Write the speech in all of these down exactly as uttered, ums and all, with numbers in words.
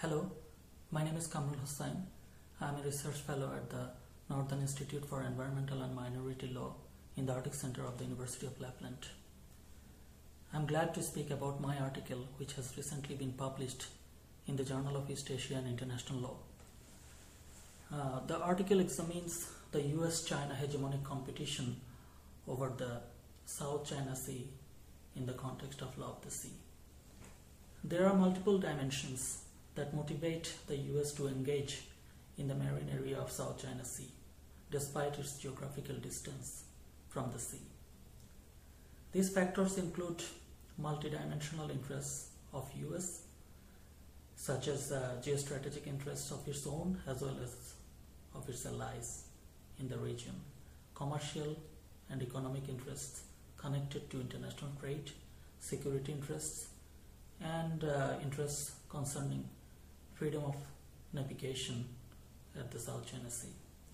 Hello, my name is Kamrul Hussain. I am a research fellow at the Northern Institute for Environmental and Minority Law in the Arctic Center of the University of Lapland. I am glad to speak about my article, which has recently been published in the Journal of East Asia and International Law. Uh, the article examines the U S China hegemonic competition over the South China Sea in the context of law of the sea. There are multiple dimensions that motivate the U S to engage in the marine area of South China Sea, despite its geographical distance from the sea. These factors include multidimensional interests of U S, such as uh, geostrategic interests of its own as well as of its allies in the region, commercial and economic interests connected to international trade, security interests, and uh, interests concerning freedom of navigation at the South China Sea.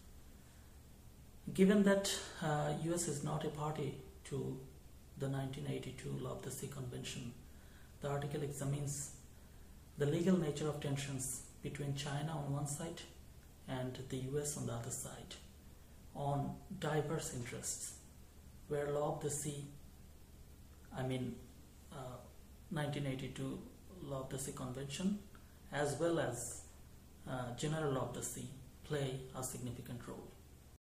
Given that uh, U S is not a party to the nineteen eighty-two Law of the Sea Convention, the article examines the legal nature of tensions between China on one side and the U S on the other side on diverse interests, where Law of the Sea, I mean uh, nineteen eighty-two Law of the Sea Convention, as well as uh, General Law of the Sea, play a significant role.